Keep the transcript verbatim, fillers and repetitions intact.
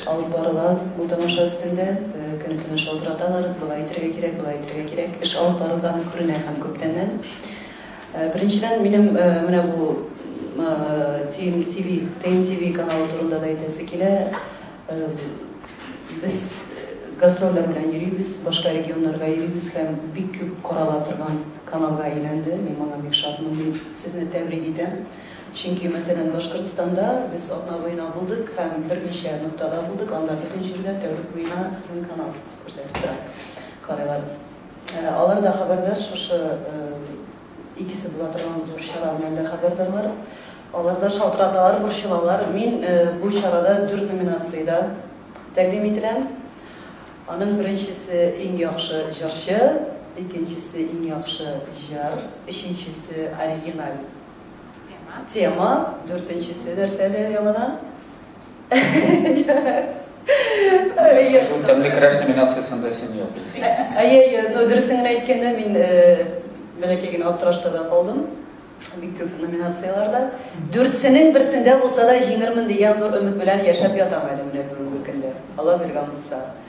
алып барылат, бул тамаша үстүндө күнү-түнү шалтыраталар, булай итирге керек, булай итирге керек, иш алып барылганы көрүнө һәм көптәннән. Беренчедән, минем менә бу Ти Эм Ти Ви, Ти Эм Ти Ви каналы турында да әйтәсе килә. Без гастрольләр белән йөрибез, башка регионнарга йөрибез һәм бик күп карала торган каналга әйләнде. Мин моңа бик шатмын, мин сезне тәбрик итәм. Чөнки, мәсәлән, Башкортстанда без атна буена булдык һәм берничә нуктада булдык, анда бөтен җирдә тәүлек буена сезнең канал күрсәтеп тора. Карыйлар. Алар да хәбәрдар, шушы икесе була торган зур чара белән дә хәбәрдарлар. Алар да шалтыраталар, борчылалар. Мин бу чарада дүрт номинациядә тәкъдим ителәм. Аның беренчесе иң яхшы җырчы, икенчесе иң яхшы җыр, өченчесе оригиналь тема, дүртенчесе нәрсәле яңадан? Тәмле краш номинациясында син юк. Әйе, дөресен генә әйткәндә мин бәләкәй генә аптырашта да калдым. Бик күп номинацияларда. Дүртсенең берсендә булса да җиңермен дигән зур өмет белән яшәп ятам әле менә бүгенге көндә. Алла биргән булса.